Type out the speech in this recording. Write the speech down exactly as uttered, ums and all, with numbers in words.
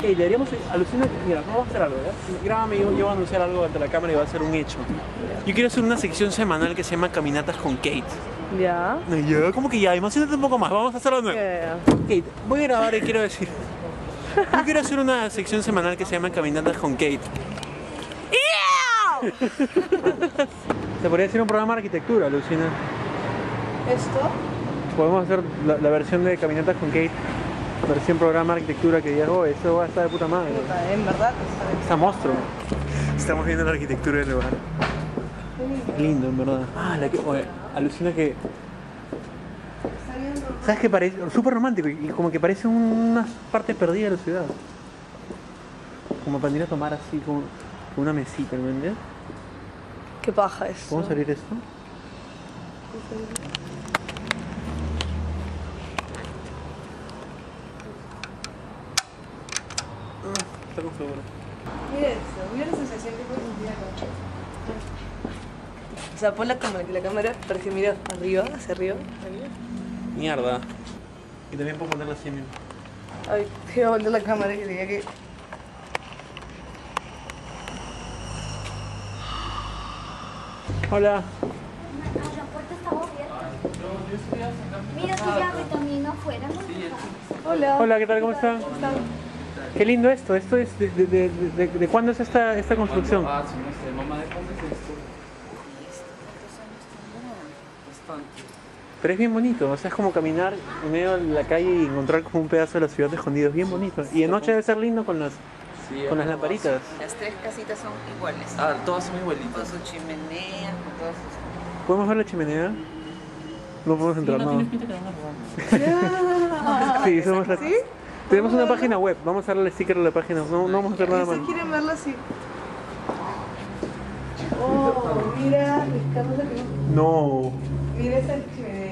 Hey, deberíamos alucinar. Mira, vamos a hacer algo, ¿ya? Grábame, yo, yo voy a anunciar algo ante la cámara y va a ser un hecho. Yo quiero hacer una sección semanal que se llama Caminatas con Kate. Ya. No, ya, ¿cómo que ya? Emocionate un poco más, vamos a hacerlo de nuevo. Yeah. Kate, voy a grabar y quiero decir. Yo quiero hacer una sección semanal que se llama Caminatas con Kate. Yeah. Se podría hacer un programa de arquitectura, Lucina. ¿Esto? Podemos hacer la, la versión de Caminatas con Kate. Versión programa de arquitectura que diga, oh, eso va a estar de puta madre. Puta, en verdad. Está monstruo. Estamos viendo la arquitectura del lugar. Lindo, en verdad. Ah, la que. Oye, alucina que. ¿Sabes qué parece? Súper romántico y como que parece unas partes perdidas de la ciudad. Como para ir a tomar así, como con una mesita, ¿me entiendes? ¿Qué paja es? ¿Podemos abrir esto? Está con seguro. Mira eso, mira la sensación que puedes sentir acá. O sea, ponla como la cámara para que mira arriba, hacia arriba. arriba. Mierda. Y también puedo ponerla así mismo. Ay, te iba a volver la cámara y que diga que... Hola. Ah, la puerta estaba abierta. Mira tu llave también afuera. Hola. Hola, ¿qué tal? ¿Cómo están? ¿Cómo están? Qué lindo esto. ¿Esto es de, de, de, de, de cuándo es esta, esta construcción? Ah, sí, no sé, mamá, ¿de cuándo es esto? Bastante. Pero es bien bonito, o sea, es como caminar en medio de la calle y encontrar como un pedazo de la ciudad escondido, es bien bonito. Y de noche debe ser lindo con las, Sí, con las hermoso. lamparitas. Las tres casitas son iguales. Ah, todas son Con igualitas. su chimenea, con todas sus... ¿Podemos ver la chimenea? No podemos entrar, no. Yeah. Sí, somos la... ¿Sí? Tenemos una página web, vamos a darle el sticker a la página, no, no vamos a hacer nada ¿Y más. si quieren verlo así? Oh, mira, Ricardo, No. mira esa chimenea.